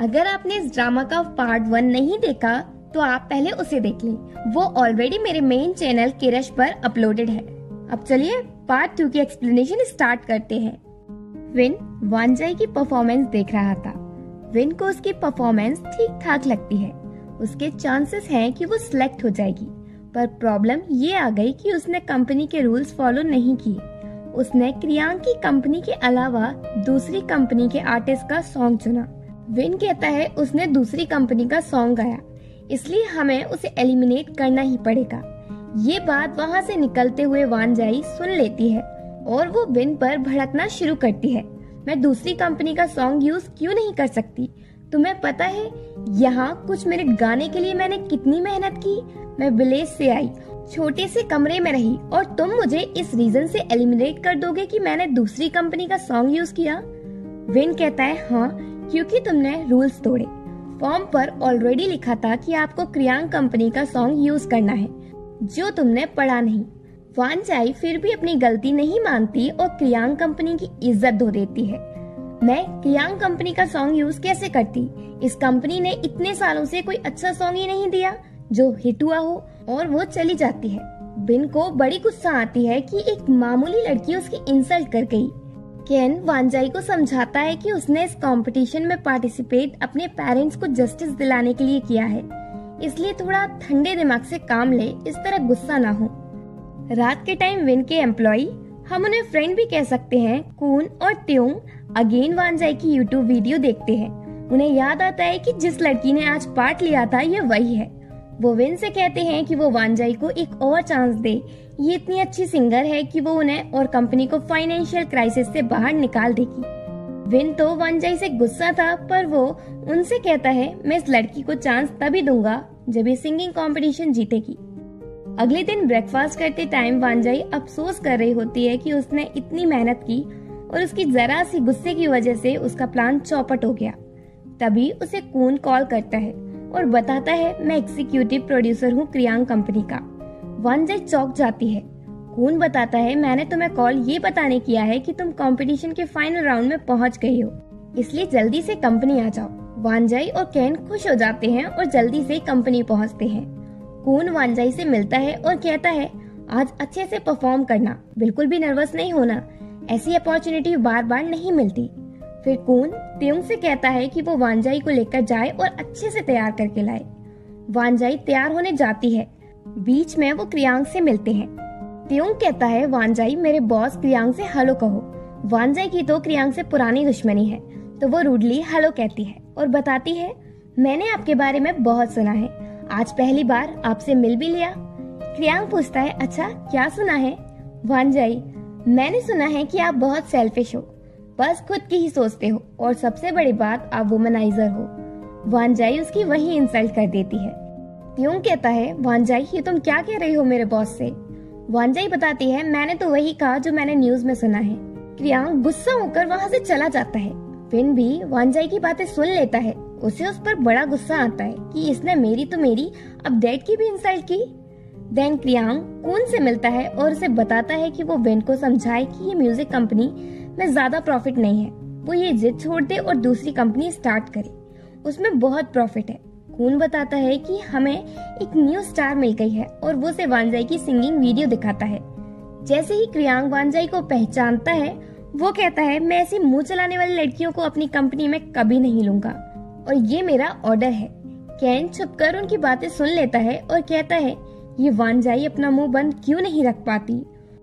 अगर आपने इस ड्रामा का पार्ट 1 नहीं देखा तो आप पहले उसे देख लें। वो ऑलरेडी मेरे मेन चैनल किरश पर अपलोडेड है। अब चलिए पार्ट 2 की एक्सप्लेनेशन स्टार्ट करते हैं। विन वानजाई की परफॉर्मेंस देख रहा था। विन को उसकी परफॉर्मेंस ठीक ठाक लगती है। उसके चांसेस हैं कि वो सिलेक्ट हो जाएगी, पर प्रॉब्लम ये आ गई कि उसने कंपनी के रूल्स फॉलो नहीं किए। उसने क्रियांक की कंपनी के अलावा दूसरी कंपनी के आर्टिस्ट का सॉन्ग चुना। विन कहता है उसने दूसरी कंपनी का सॉन्ग गाया, इसलिए हमें उसे एलिमिनेट करना ही पड़ेगा। ये बात वहाँ से निकलते हुए वानजाई सुन लेती है और वो विन पर भड़कना शुरू करती है। मैं दूसरी कंपनी का सॉन्ग यूज क्यों नहीं कर सकती? तुम्हें पता है यहाँ कुछ मिनट गाने के लिए मैंने कितनी मेहनत की। मैं विलेज से आई, छोटे से कमरे में रही, और तुम मुझे इस रीजन से एलिमिनेट कर दोगे कि मैंने दूसरी कंपनी का सॉन्ग यूज किया? विन कहता है हाँ, क्योंकि तुमने रूल्स तोड़े। फॉर्म पर ऑलरेडी लिखा था कि आपको क्रियांक कंपनी का सॉन्ग यूज करना है, जो तुमने पढ़ा नहीं। वानजाई फिर भी अपनी गलती नहीं मानती और क्रियांक कंपनी की इज्जत धो देती है। मैं क्रियांक कंपनी का सॉन्ग यूज कैसे करती? इस कंपनी ने इतने सालों से कोई अच्छा सॉन्ग ही नहीं दिया जो हिट हुआ हो, और वो चली जाती है। विन को बड़ी गुस्सा आती है कि एक मामूली लड़की उसकी इंसल्ट कर गई। केन वानजाई को समझाता है कि उसने इस कंपटीशन में पार्टिसिपेट अपने पेरेंट्स को जस्टिस दिलाने के लिए किया है, इसलिए थोड़ा ठंडे दिमाग से काम ले, इस तरह गुस्सा ना हो। रात के टाइम विन के एम्प्लॉय, हम उन्हें फ्रेंड भी कह सकते हैं, कून और त्योंग अगेन वानजाई की यूट्यूब वीडियो देखते हैं। उन्हें याद आता है कि जिस लड़की ने आज पार्ट लिया था ये वही है। वो विन से कहते हैं कि वो वानजाई को एक और चांस दे। ये इतनी अच्छी सिंगर है कि वो उन्हें और कंपनी को फाइनेंशियल क्राइसिस से बाहर निकाल देगी। विन तो वानजाई से गुस्सा था, पर वो उनसे कहता है मैं इस लड़की को चांस तभी दूंगा जब ये सिंगिंग कंपटीशन जीतेगी। अगले दिन ब्रेकफास्ट करते टाइम वानजाई अफसोस कर रही होती है कि उसने इतनी मेहनत की और उसकी जरा सी गुस्से की वजह से उसका प्लान चौपट हो गया। तभी उसे कून कॉल करता है और बताता है मैं एग्जीक्यूटिव प्रोड्यूसर हूँ क्रियांक कंपनी का। वानजाई चौंक जाती है। कून बताता है मैंने तुम्हें कॉल ये बताने किया है कि तुम कंपटीशन के फाइनल राउंड में पहुंच गई हो, इसलिए जल्दी से कंपनी आ जाओ। वानजाई और केन खुश हो जाते हैं और जल्दी से कंपनी पहुंचते हैं। कून वानजाई से मिलता है और कहता है आज अच्छे से परफॉर्म करना, बिल्कुल भी नर्वस नहीं होना, ऐसी अपॉर्चुनिटी बार बार नहीं मिलती। फिर कून त्योंग से कहता है कि वो वानजाई को लेकर जाए और अच्छे से तैयार करके लाए। वानजाई तैयार होने जाती है। बीच में वो क्रियांक से मिलते हैं। त्योंग कहता है वानजाई मेरे बॉस क्रियांक से हेलो कहो। वानजाई की तो क्रियांक से पुरानी दुश्मनी है, तो वो रूडली हेलो कहती है और बताती है मैंने आपके बारे में बहुत सुना है, आज पहली बार आपसे मिल भी लिया। क्रियांक पूछता है अच्छा क्या सुना है? वानजाई मैंने सुना है कि आप बहुत सेल्फिश हो, बस खुद की ही सोचते हो, और सबसे बड़ी बात आप वुमनाइजर हो। वानजाई उसकी वही इंसल्ट कर देती है। त्योंग कहता है वानजाई ये तुम क्या कह रही हो मेरे बॉस से? वानजाई बताती है मैंने तो वही कहा जो मैंने न्यूज में सुना है। क्रियांक गुस्सा होकर वहाँ से चला जाता है। विन भी वानजाई की बातें सुन लेता है। उसे उस पर बड़ा गुस्सा आता है कि इसने मेरी तो मेरी अब डैड की भी इंसल्ट की। देन क्रियांक कून से मिलता है और उसे बताता है कि वो विन को समझाए कि ये म्यूजिक कंपनी में ज्यादा प्रॉफिट नहीं है, वो ये जिद छोड़ दे और दूसरी कंपनी स्टार्ट करे, उसमें बहुत प्रॉफिट है। कून बताता है कि हमें एक न्यू स्टार मिल गई है और वो उसे वानजाई की सिंगिंग वीडियो दिखाता है। जैसे ही क्रियांक वानजाई को पहचानता है वो कहता है मैं ऐसी मुंह चलाने वाली लड़कियों को अपनी कंपनी में कभी नहीं लूंगा और ये मेरा ऑर्डर है। केन छुपकर उनकी बातें सुन लेता है और कहता है ये वानजाई अपना मुंह बंद क्यों नहीं रख पाती।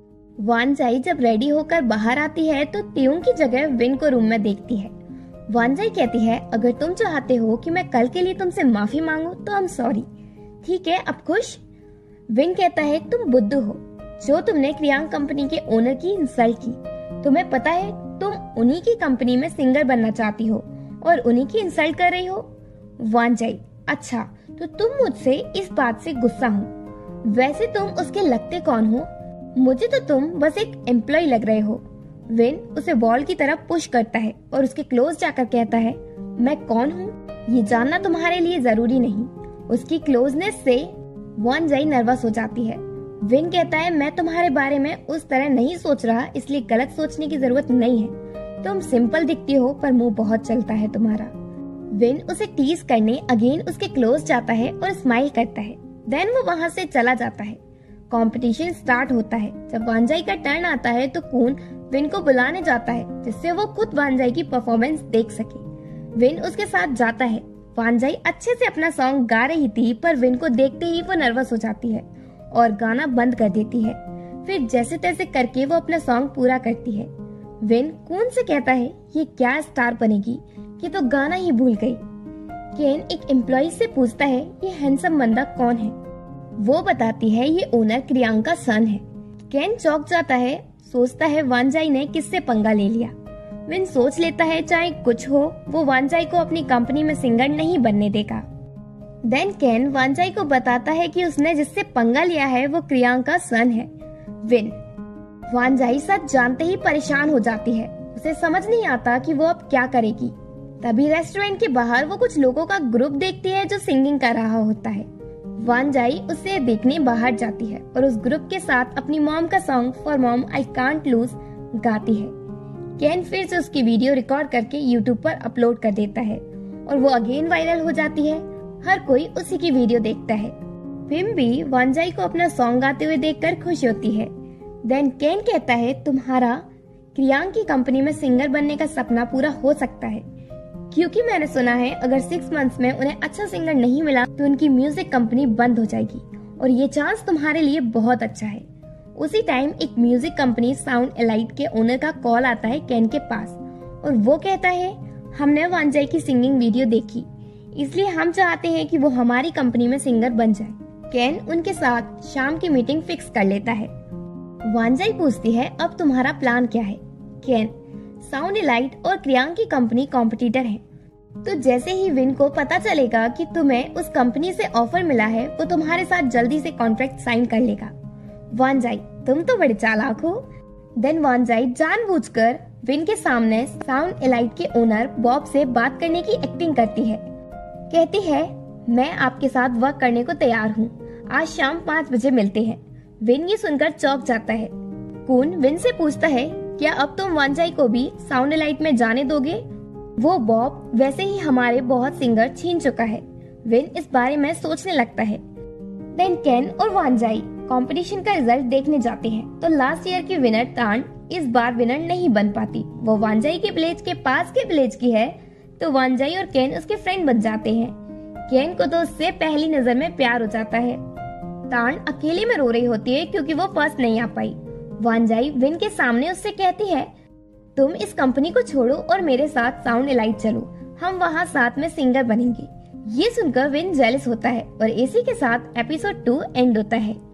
वानजाई जब रेडी होकर बाहर आती है तो त्योंग की जगह विन को रूम में देखती है। वानजाई कहती है अगर तुम चाहते हो कि मैं कल के लिए तुमसे माफी मांगू तो I'm सॉरी, ठीक है अब खुश? विन कहता है तुम बुद्धू हो जो तुमने क्रियांक कंपनी के ओनर की इंसल्ट की। तुम्हें पता है तुम उन्हीं की कंपनी में सिंगर बनना चाहती हो और उन्हीं की इंसल्ट कर रही हो। वानजाई अच्छा तो तुम मुझसे इस बात से गुस्सा हो, वैसे तुम उसके लगते कौन हो? मुझे तो तुम बस एक एम्प्लॉय लग रहे हो। विन उसे वॉल की तरफ पुश करता है और उसके क्लोज जाकर कहता है मैं कौन हूँ ये जानना तुम्हारे लिए जरूरी नहीं। उसकी क्लोजनेस से वानजाई नर्वस हो जाती है। विन कहता है मैं तुम्हारे बारे में उस तरह नहीं सोच रहा, इसलिए गलत सोचने की जरूरत नहीं है। तुम सिंपल दिखती हो पर मुंह बहुत चलता है तुम्हारा। विन उसे टीज करने अगेन उसके क्लोज जाता है और स्माइल करता है। देन वो वहाँ से चला जाता है। कंपटीशन स्टार्ट होता है। जब वांजाई का टर्न आता है तो कून विन को बुलाने जाता है जिससे वो खुद वांजाई की परफॉर्मेंस देख सके। विन उसके साथ जाता है। वांजाई अच्छे से अपना सॉन्ग गा रही थी पर विन को देखते ही वो नर्वस हो जाती है और गाना बंद कर देती है। फिर जैसे तैसे करके वो अपना सॉन्ग पूरा करती है। विन कून से कहता है ये क्या स्टार बनेगी, ये तो गाना ही भूल गई। केन एक एम्प्लॉय से पूछता है ये हैंडसम बंदा कौन है। वो बताती है ये ओनर क्रियांक का सन है। केन चौंक जाता है, सोचता है वांजाई ने किससे पंगा ले लिया। विन सोच लेता है चाहे कुछ हो वो वांजाई को अपनी कंपनी में सिंगर नहीं बनने देगा। देन केन वांजाई को बताता है कि उसने जिससे पंगा लिया है वो क्रियांक का सन है विन। वांजाई सच जानते ही परेशान हो जाती है। उसे समझ नहीं आता कि वो अब क्या करेगी। तभी रेस्टोरेंट के बाहर वो कुछ लोगों का ग्रुप देखती है जो सिंगिंग कर रहा होता है। वांजाई उसे देखने बाहर जाती है और उस ग्रुप के साथ अपनी मॉम का song for mom I can't lose गाती है। केन फिर से उसकी वीडियो रिकॉर्ड करके यूट्यूब पर अपलोड कर देता है और वो अगेन वायरल हो जाती है। हर कोई उसी की वीडियो देखता है। विम भी वांजाई को अपना सॉन्ग गाते हुए देखकर खुश होती है। देन केन कहता है तुम्हारा क्रियांक की कंपनी में सिंगर बनने का सपना पूरा हो सकता है, क्योंकि मैंने सुना है अगर 6 मंथ्स में उन्हें अच्छा सिंगर नहीं मिला तो उनकी म्यूजिक कंपनी बंद हो जाएगी और ये चांस तुम्हारे लिए बहुत अच्छा है। उसी टाइम एक म्यूजिक कंपनी साउंड एलाइट के ओनर का कॉल आता है केन के पास और वो कहता है हमने वांजाई की सिंगिंग वीडियो देखी, इसलिए हम चाहते हैं कि वो हमारी कंपनी में सिंगर बन जाए। केन उनके साथ शाम की मीटिंग फिक्स कर लेता है। वांजाई पूछती है अब तुम्हारा प्लान क्या है। केन साउंड एलाइट और क्रियांक की कंपनी कॉम्पिटिटर है, तो जैसे ही विन को पता चलेगा कि तुम्हें उस कंपनी से ऑफर मिला है वो तुम्हारे साथ जल्दी से कॉन्ट्रैक्ट साइन कर लेगा। वांजाई तुम तो बड़े चालाक हो। देन वांजाई जानबूझकर विन के सामने साउंड एलाइट के ओनर बॉब से बात करने की एक्टिंग करती है। कहती है मैं आपके साथ वर्क करने को तैयार हूँ, आज शाम 5 बजे मिलते हैं। विन ये सुनकर चौंक जाता है। कून विन से पूछता है क्या अब तुम वांजाई को भी साउंड एलाइट में जाने दोगे? वो बॉब वैसे ही हमारे बहुत सिंगर छीन चुका है। विन इस बारे में सोचने लगता है। देन केन और वांजाई कंपटीशन का रिजल्ट देखने जाते हैं तो लास्ट ईयर की विनर तान इस बार विनर नहीं बन पाती। वो वांजाई के विलेज के पास के विलेज की है, तो वांजाई और केन उसके फ्रेंड बन जाते हैं। केन को तो उससे पहली नजर में प्यार हो जाता है। तान अकेले में रो रही होती है क्योंकि वो फर्स्ट नहीं आ पाई। वांजाई विन के सामने उससे कहती है तुम इस कंपनी को छोड़ो और मेरे साथ साउंड एलाइट चलो, हम वहाँ साथ में सिंगर बनेंगे। ये सुनकर विन जेलस होता है और इसी के साथ एपिसोड 2 एंड होता है।